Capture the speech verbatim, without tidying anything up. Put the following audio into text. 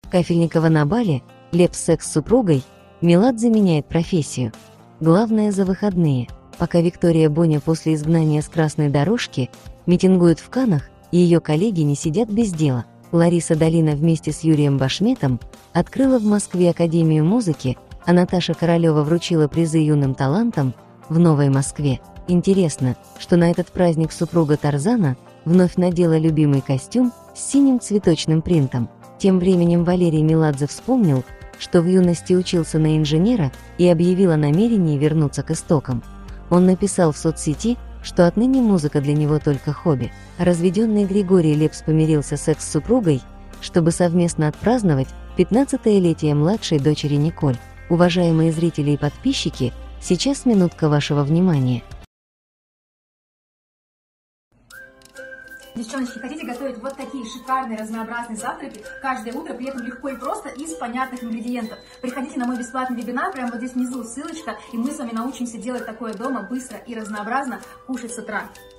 Кафельникова на бале, Лепс секс с супругой, Меладзе меняет профессию. Главное за выходные. Пока Виктория Боня после изгнания с красной дорожки митингует в Каннах, и ее коллеги не сидят без дела. Лариса Долина вместе с Юрием Башметом открыла в Москве Академию музыки, а Наташа Королева вручила призы юным талантам в Новой Москве. Интересно, что на этот праздник супруга Тарзана вновь надела любимый костюм с синим цветочным принтом. Тем временем Валерий Меладзе вспомнил, что в юности учился на инженера и объявил о намерении вернуться к истокам. Он написал в соцсети, что отныне музыка для него только хобби. Разведенный Григорий Лепс помирился с экс-супругой, чтобы совместно отпраздновать пятнадцатилетие младшей дочери Николь. Уважаемые зрители и подписчики, сейчас минутка вашего внимания. Девчоночки, хотите готовить вот такие шикарные разнообразные завтраки каждое утро, при этом легко и просто из понятных ингредиентов? Приходите на мой бесплатный вебинар, прямо вот здесь внизу ссылочка, и мы с вами научимся делать такое дома быстро и разнообразно, кушать с утра.